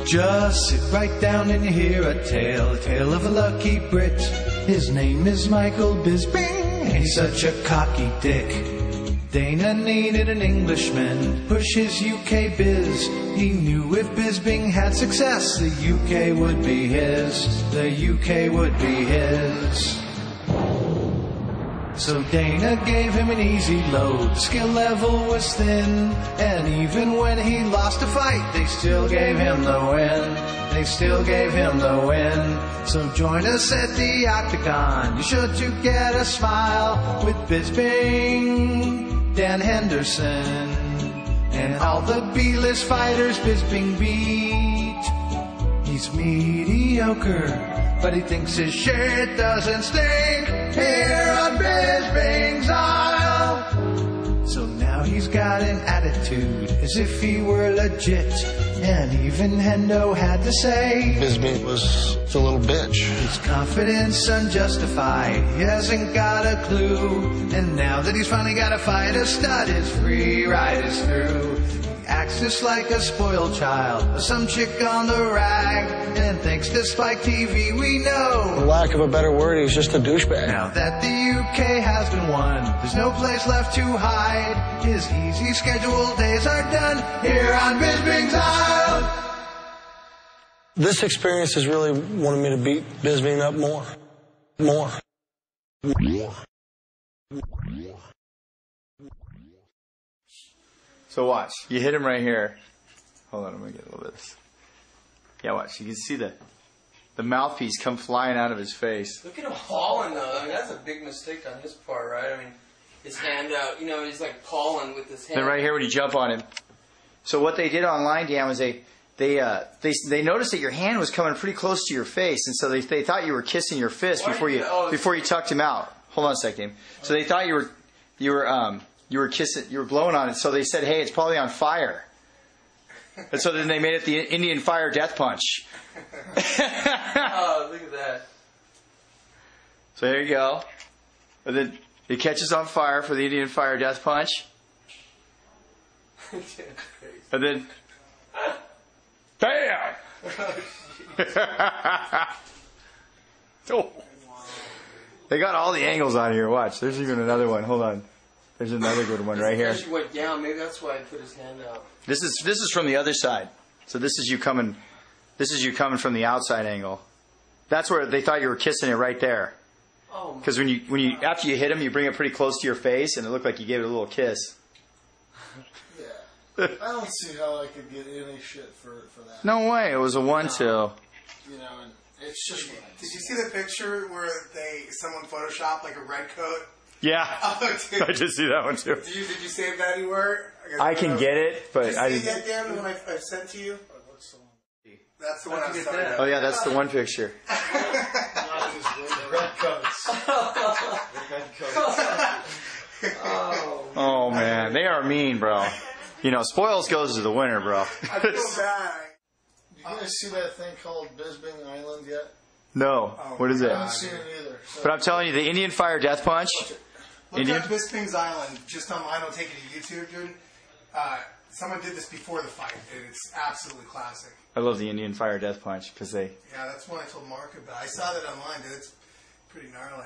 Just sit right down and hear a tale of a lucky Brit. His name is Michael Bisping, he's such a cocky dick. Dana needed an Englishman, push his UK biz. He knew if Bisping had success, the UK would be his. The UK would be his. So Dana gave him an easy load. Skill level was thin, and even when he lost a fight, they still gave him the win. They still gave him the win. So join us at the Octagon. You're sure to get a smile with Bisping, Dan Henderson, and all the B-list fighters Bisping beat. He's mediocre, but he thinks his shit doesn't stink here on Bisping's Isle. So now he's got an attitude as if he were legit. And even Hendo had to say Bisping was a little bitch. His confidence unjustified, he hasn't got a clue. And now that he's finally got a fight, a stud, his free ride is through. He acts just like a spoiled child, or some chick on the rag. And thanks to Spike TV, we know, For lack of a better word, he was just a douchebag. now that the UK has been won, there's no place left to hide. His easy scheduled days are done here on Bisping's Isle. This experience has really wanted me to beat Bisping up more. So watch. You hit him right here. Hold on, I'm going to get a little bit of this. Yeah, watch. You can see the mouthpiece come flying out of his face. Look at him hauling, though. I mean, that's a big mistake on his part, right? I mean, his hand out. You know, he's like pawing with his hand. Then right here when you jump on him. So what they did online, Dan, was they noticed that your hand was coming pretty close to your face, and so they thought you were kissing your fist before you tucked him out. Hold on a second. So they thought you were kissing, you were blowing on it. So they said, hey, it's probably on fire. And so then they made it the Indian Fire Death Punch. Oh, look at that. So there you go. And then it catches on fire for the Indian Fire Death Punch. And then, bam! Oh. They got all the angles on here. Watch. There's even another one. Hold on. There's another good one right here. He went down. Maybe that's why he put his hand out. This is from the other side. So this is you coming from the outside angle. That's where they thought you were kissing it right there. Oh. Because when you after you hit him, you bring it pretty close to your face, and it looked like you gave it a little kiss. Yeah. I don't see how I could get any shit for that. No way. It was a 1-2. You know, and it's just. Did you see the picture where someone photoshopped like a red coat? Yeah. Oh, dude. I just see that one too. Did you save that anywhere? I can get it, but I didn't. didn't. Did you see it, Dan, when I sent to you? That's the one I was talking about. Oh yeah, that's the one picture. Red coats. Oh man, they are mean, bro. You know, spoils goes to the winner, bro. I feel bad. You guys see that thing called Bisping Island yet? No. What is it? I haven't seen it either. So. But I'm telling you, the Indian Fire Death Punch. Look up Bisping's Island just online. I'll take it to YouTube, dude. Someone did this before the fight, and it's absolutely classic. I love the Indian Fire Death Punch because they. Yeah, that's one I told Mark about. I saw that online, dude. It's pretty gnarly.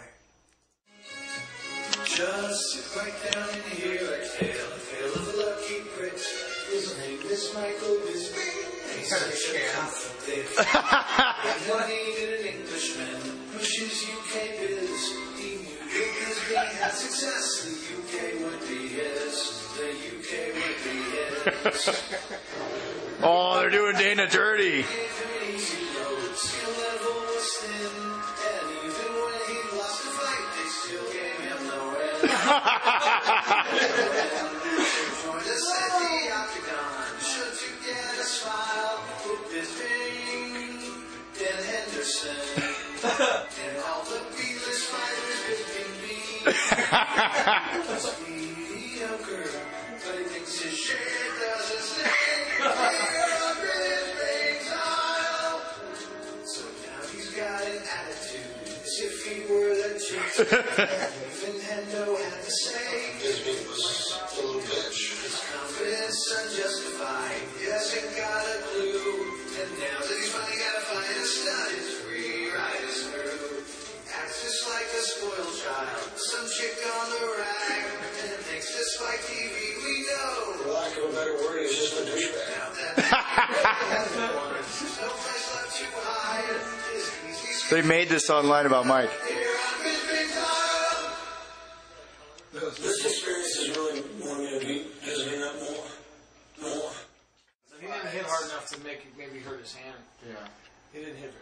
Just sit right down and hear a tale of a lucky Brit. His name is Michael Bisping. He's such a cocky dick. He needed an Englishman, pushes UK biz. He knew if Bisping had success, the UK would be his. The UK would be his. Oh, they're doing Dana dirty. Skill level was thin, and even when he lost a fight, they still gave him the win. Join us at the Octagon, sure to get a smile with Bisping, Dan Henderson, and all the B-list fighters Bisping beat. He's mediocre, but he thinks his shit doesn't stink. So now he's got an attitude as if he were legit. Even Hendo had to say Bisping was a little bitch. his confidence unjustified. He hasn't got a clue. And now some chick on the rag, and it makes just like TV, we know. For lack of a better word, he's just a douchebag. They made this online about Mike. This experience has really wanted me to beat Bisping up more. He didn't hit hard enough to make it maybe hurt his hand. Yeah. He didn't hit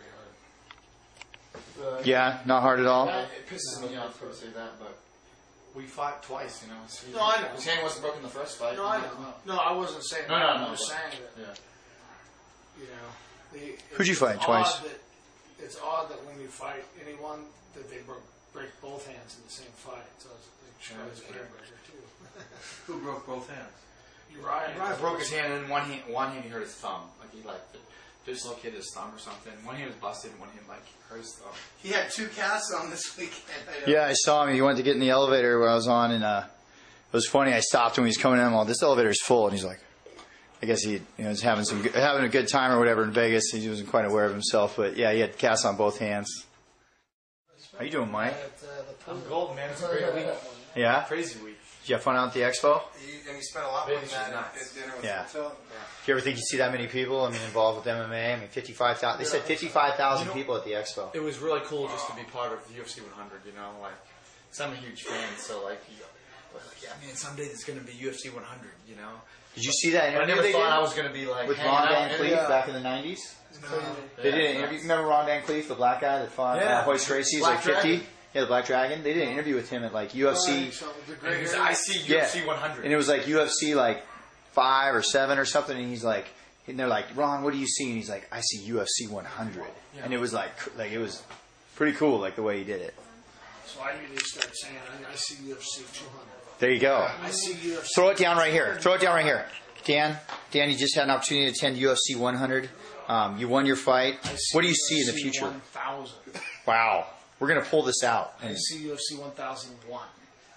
very hard. Yeah, not hard at all. It pisses me off to say that, but we fought twice, you know. So No, I know. His hand wasn't broken the first fight. No, I know. No, I wasn't saying No, that. no, I'm no, just but- saying that, Yeah. you know. Who'd you fight it's twice? odd that- It's odd that when you fight anyone, that they break both hands in the same fight. So it's that's a weird. breaker, too. Who broke both hands? Uriah. Uriah broke his hand, and one hand he hurt his thumb. Like he dislocated his thumb or something. One hand was busted, and one hand hurt his thumb. He had 2 casts on this weekend. Yeah, I saw him. He went to get in the elevator where I was on, and it was funny. I stopped him when he was coming in. I'm all, this elevator's full, and he's like, I guess he was having a good time or whatever in Vegas. He wasn't quite aware of himself, but yeah, he had casts on both hands. How you doing, Mike? I'm golden, man. It's a great week. Yeah? Crazy week. Did you have fun out at the expo? And you spent a lot more than Vegas was that nuts. at dinner with Yeah. Phil. Do you ever think you see that many people? I mean, involved with MMA? I mean, 55,000. They said 55,000 people at the expo. It was really cool just to be part of UFC 100, you know, like, so I'm a huge fan, so like, yeah, man, someday there's going to be UFC 100, you know. Did you see that I interview never they thought did I was going to be like with hanging Ron out Van and- Cleef yeah. back in the 90s? They did an interview. Remember Ron Van Cleef, the black guy that fought Hoist Gracie? He was like Black 50. Dragon. Yeah, the Black Dragon. They did an interview with him at like UFC. And he was, I see UFC 100. And it was like UFC like 5 or 7 or something. And he's like, and they're like, Ron, what do you see? And he's like, I see UFC 100. Yeah. And it was like it was pretty cool, like the way he did it. So I usually start saying, I see UFC 200. There you go. I see UFC. Throw it down right here. Throw it down right here. Dan, you just had an opportunity to attend UFC 100. You won your fight. What do you see in the future? 1000. Wow. We're going to pull this out. I see UFC 1001.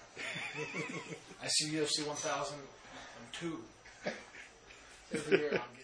I see UFC 1002. Every year I'm